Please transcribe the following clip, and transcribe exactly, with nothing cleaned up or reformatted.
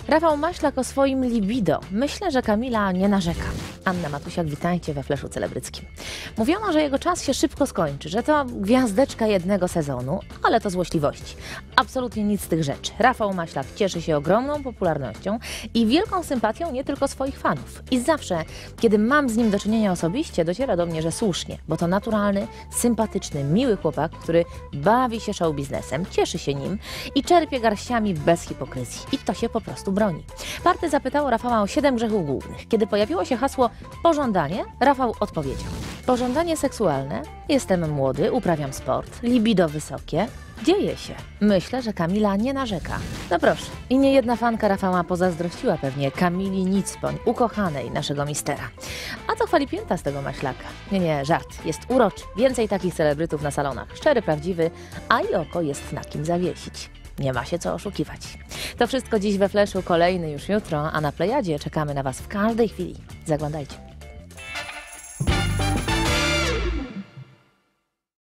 Rafał Maślak o swoim libido. Myślę, że Kamila nie narzeka. Anna Matusiak, witajcie we Fleszu Celebryckim. Mówiono, że jego czas się szybko skończy, że to gwiazdeczka jednego sezonu, ale to złośliwości. Absolutnie nic z tych rzeczy. Rafał Maślak cieszy się ogromną popularnością i wielką sympatią nie tylko swoich fanów. I zawsze, kiedy mam z nim do czynienia osobiście, dociera do mnie, że słusznie, bo to naturalny, sympatyczny, miły chłopak, który bawi się show biznesem, cieszy się nim i czerpie garściami bez hipokryzji. I to się po prostu broni. Party zapytało Rafała o siedem grzechów głównych. Kiedy pojawiło się hasło pożądanie, Rafał odpowiedział: pożądanie seksualne, jestem młody, uprawiam sport, libido wysokie, dzieje się. Myślę, że Kamila nie narzeka. No proszę, i nie jedna fanka Rafała pozazdrościła pewnie Kamili Nicpoń, ukochanej naszego mistera. A to chwali pięta z tego Maślaka. Nie, nie, żart. Jest uroczy. Więcej takich celebrytów na salonach. Szczery, prawdziwy, a i oko jest na kim zawiesić. Nie ma się co oszukiwać. To wszystko dziś we Fleszu, kolejny już jutro, a na Plejadzie czekamy na Was w każdej chwili. Zaglądajcie.